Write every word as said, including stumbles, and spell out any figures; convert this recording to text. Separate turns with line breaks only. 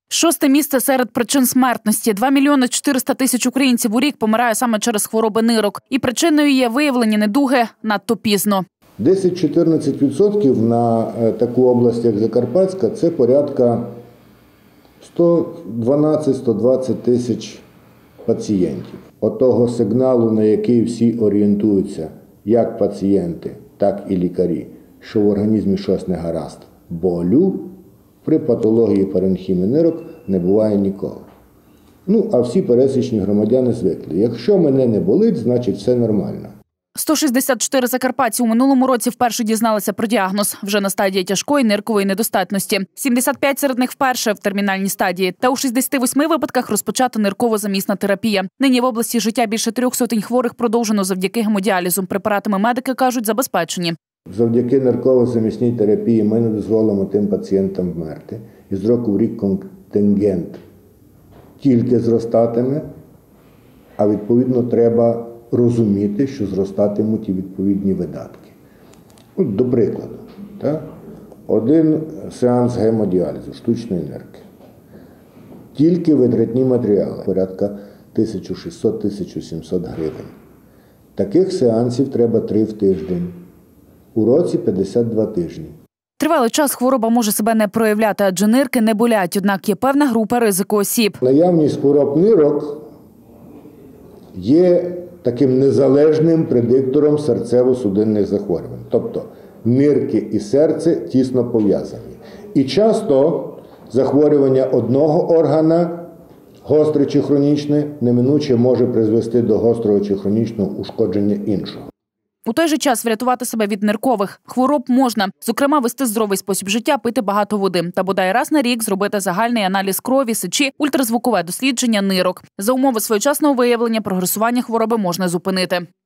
Шосте місце серед причин смертності. два мільйони чотириста тисяч українців у рік помирає саме через хвороби нирок. І причиною є виявлені недуги надто пізно.
десять-чотирнадцять відсотків на таку область, як Закарпатська, це порядка сто дванадцять - сто двадцять тисяч пацієнтів. Отого сигналу, на який всі орієнтуються, як пацієнти, так і лікарі, що в організмі щось не гаразд. Болю при патології паренхіми нирок не буває ніколи. Ну, а всі пересічні громадяни звикли. Якщо мене не болить, значить все нормально.
сто шістдесят чотири закарпатці у минулому році вперше дізналися про діагноз. Вже на стадії тяжкої ниркової недостатності. сімдесят п'ять серед них вперше в термінальній стадії. Та у шістдесяти восьми випадках розпочата нирково-замісна терапія. Нині в області життя більше трьох сотень хворих продовжено завдяки гемодіалізу. Препаратами медики, кажуть, забезпечені.
Завдяки нирково-замісній терапії ми не дозволимо тим пацієнтам вмерти. І з року в рік контингент тільки зростатиме, а відповідно треба розуміти, що зростатимуть і відповідні видатки. От, до прикладу, так? Один сеанс гемодіалізу, штучної нирки. Тільки витратні матеріали, порядка тисяча шістсот - тисяча сімсот гривень. Таких сеансів треба три в тиждень. У році п'ятдесят два тижні.
Тривалий час хвороба може себе не проявляти, адже нирки не болять, однак є певна група ризику осіб.
Наявність хвороб нирок є таким незалежним предиктором серцево-судинних захворювань. Тобто нирки і серце тісно пов'язані. І часто захворювання одного органа, гостре чи хронічне, неминуче може призвести до гострого чи хронічного ушкодження іншого.
У той же час врятувати себе від ниркових хвороб можна. Зокрема, вести здоровий спосіб життя, пити багато води. Та бодай раз на рік зробити загальний аналіз крові, сечі, ультразвукове дослідження нирок. За умови своєчасного виявлення прогресування хвороби можна зупинити.